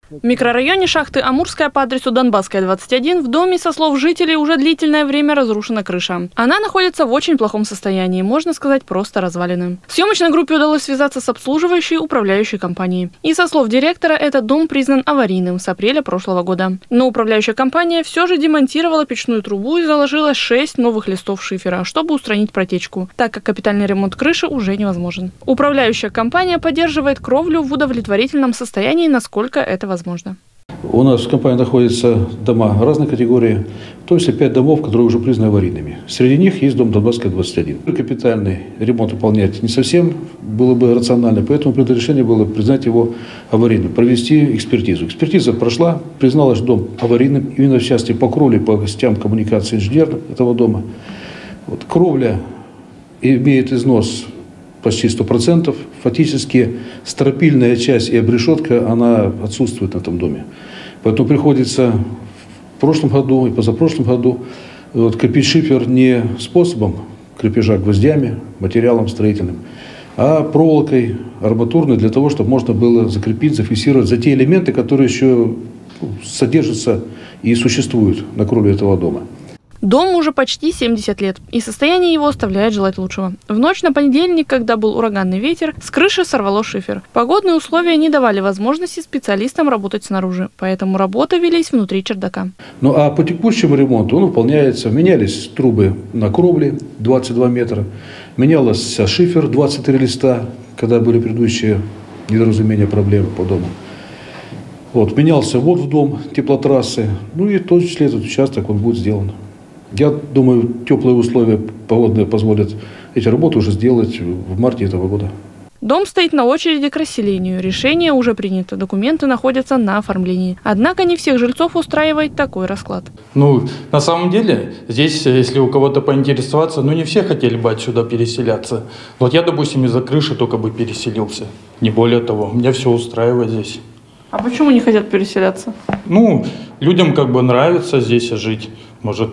В микрорайоне шахты Амурская по адресу Донбасская, 21 в доме, со слов жителей, уже длительное время разрушена крыша. Она находится в очень плохом состоянии, можно сказать, просто развалины. Съемочной группе удалось связаться с обслуживающей управляющей компанией. И со слов директора, этот дом признан аварийным с апреля прошлого года. Но управляющая компания все же демонтировала печную трубу и заложила 6 новых листов шифера, чтобы устранить протечку, так как капитальный ремонт крыши уже невозможен. Управляющая компания поддерживает кровлю в удовлетворительном состоянии, насколько это возможно. У нас в компании находятся дома разной категории, в том числе 5 домов, которые уже признаны аварийными. Среди них есть дом Донбасская, 21. Капитальный ремонт выполнять не совсем было бы рационально, поэтому принято решение было признать его аварийным, провести экспертизу. Экспертиза прошла, призналась дом аварийным, именно в части по кровле, по гостям коммуникации инженера этого дома. Вот, кровля имеет износ почти 100%. Фактически стропильная часть и обрешетка, она отсутствует на этом доме. Поэтому приходится в прошлом году и позапрошлом году крепить шифер не способом крепежа гвоздями, материалом строительным, а проволокой арматурной для того, чтобы можно было закрепить, зафиксировать за те элементы, которые еще содержатся и существуют на кровле этого дома. Дому уже почти 70 лет, и состояние его оставляет желать лучшего. В ночь на понедельник, когда был ураганный ветер, с крыши сорвало шифер. Погодные условия не давали возможности специалистам работать снаружи, поэтому работы велись внутри чердака. Ну а по текущему ремонту он выполняется. Менялись трубы на кровле 22 метра, менялся шифер 23 листа, когда были предыдущие недоразумения, проблемы по дому. Вот, менялся ввод в дом, теплотрассы, ну и в том числе этот участок он будет сделан. Я думаю, теплые условия погодные позволят эти работы уже сделать в марте этого года. Дом стоит на очереди к расселению. Решение уже принято. Документы находятся на оформлении. Однако не всех жильцов устраивает такой расклад. На самом деле, здесь, если у кого-то поинтересоваться, не все хотели бы отсюда переселяться. Вот я, допустим, из-за крыши только бы переселился. Не более того, меня все устраивает здесь. А почему не хотят переселяться? Людям нравится здесь жить. Может,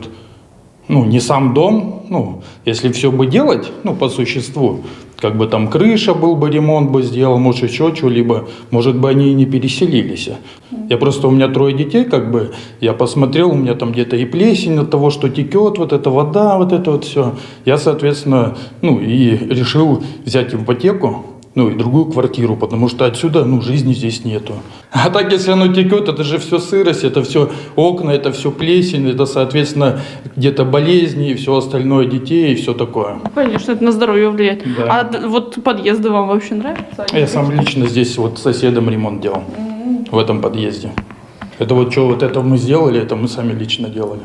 не сам дом, если все бы делать, по существу, там крыша был бы, ремонт бы сделал, может еще что-либо, может бы они и не переселились. У меня 3 детей, я посмотрел, у меня там где-то и плесень от того, что текет, вот эта вода, вот это вот все. Я, соответственно, и решил взять ипотеку, и другую квартиру, потому что отсюда, жизни здесь нету. А так, если оно текет, это же все сырость, это все окна, это все плесень, это, соответственно, где-то болезни и все остальное, детей и все такое. Конечно, это на здоровье влияет. Да. А вот подъезды вам вообще нравятся? Я сам лично здесь с соседом ремонт делал, в этом подъезде. Это это мы сделали, это мы сами лично делали.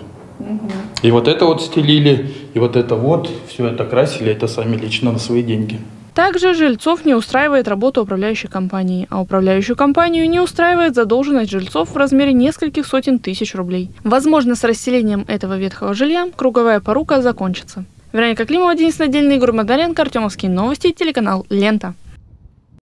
И вот это стелили, и вот это все это красили, это сами лично на свои деньги. Также жильцов не устраивает работа управляющей компании, а управляющую компанию не устраивает задолженность жильцов в размере нескольких сотен тысяч рублей. Возможно, с расселением этого ветхого жилья круговая порука закончится. Вероника Климова, Денис Надельный, Игорь Модаренко, Артемовские новости, телеканал «Лента».